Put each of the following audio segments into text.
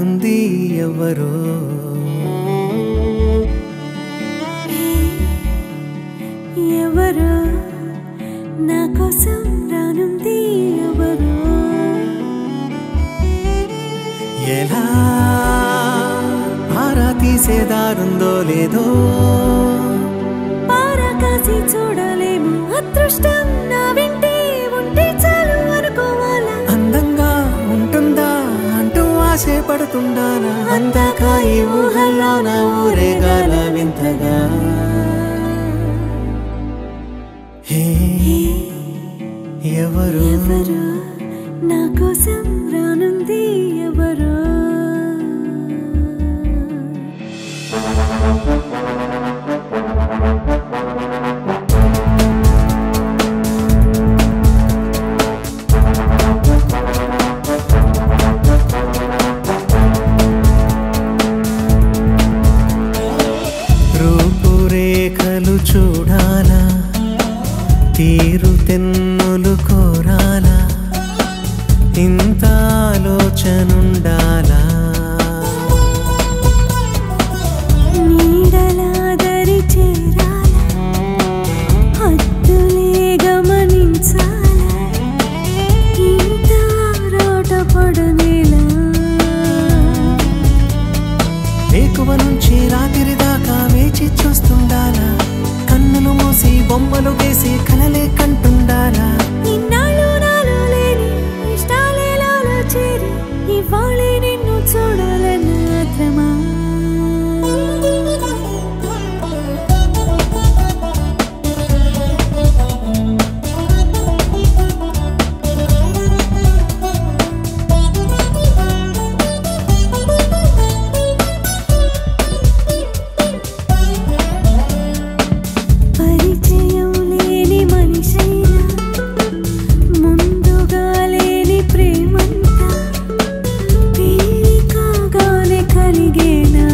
రానుంది ఎవరో ఎవరో నా కోసం రానుంది ఎవరో ఎలా ఆరా తీసేదారుందో లేదో పారకాసి చూడలేము అదృష్టం నా వెంటే ఉంటే చాలు అనుకోవాలా అందంగా ఉంటుందా అంటూ ఆశే పడుతుండానా అందాక ఈ ఊహల్లో నా ఊరేగాల వింతగా ఎవరు నా కోసం రానుంది ఎవరో రూపురేఖలు చూడాలా తీరు తెన్నులు కోరాలా ఇంత ఆలోచనుండాలా నీడలాదరి చేరాలా హద్దులే గమనించాలా ఇంత రోట పడనేలా ఎక్కువ నుంచి రాత్రి దాకా వేచి చూస్తుండాలా కన్నులు మూసి బొమ్మలు వేసి కలలే కంటుండాలా ఇన్నాళ్ళు నాలో లేని ఇష్టాలేలాలో చేరి ఇవాళే నిన్ను చూడాలన్న ఆత్రమా పరిచయం లేని మనిషైనా ముందుగా లేని ప్రేమంతా పెళ్లి కాగానే కలిగేనా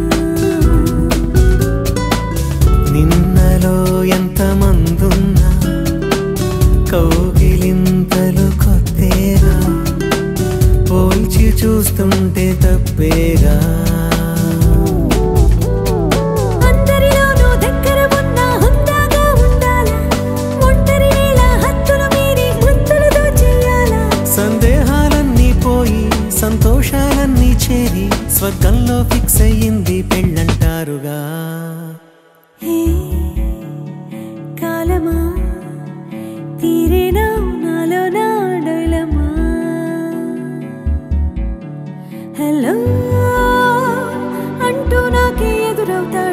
నిన్నలో ఎంతమందున్నా కౌగిలింతలు కొత్తేగా పోల్చి చూస్తుంటే తప్పేగా అందరిలోనూ దగ్గర ఉన్న హుందాగా ఉండాలా ఒంటరి వేళ హద్దులు మీరి గుర్తులతో చేయాలా సందేహాలన్నీ పోయి సంతోషాలన్నీ చేరి స్వర్గంలో ఫిక్స్ అయ్యింది పెళ్ళంటారుగా హే కాలమా తీరేనా నాలో నా డైలమా హలో అంటూ నాకే ఎదురవుతా